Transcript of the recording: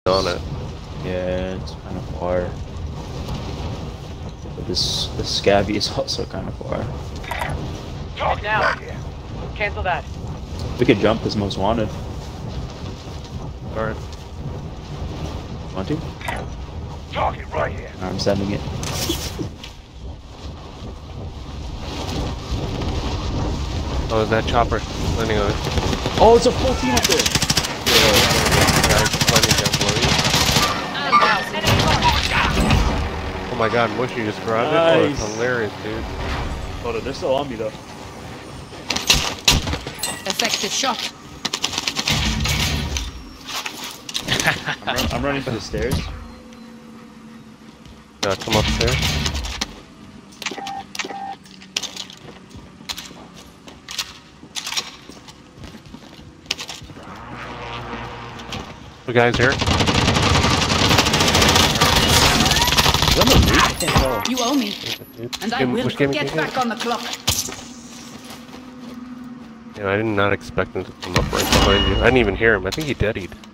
on it. Yeah, it's kind of far. But this scabby is also kind of far. Talk now. Cancel that. We could jump as most wanted. Alright. Want to? Target right here. I'm sending it. Oh, is that chopper landing on it? Oh, it's a full team up there! Guys landing down below you. Oh my god, Mushy just grabbed it? Oh, it's Nice. hilarious, dude. Oh, they're still on me though. Effective shot. I'm running for the stairs. Come upstairs. The guy's here. Is that the roof? I can't tell. You owe me, and I will get back on the clock. Yeah, I did not expect him to come up right behind you. I didn't even hear him. I think he deadied.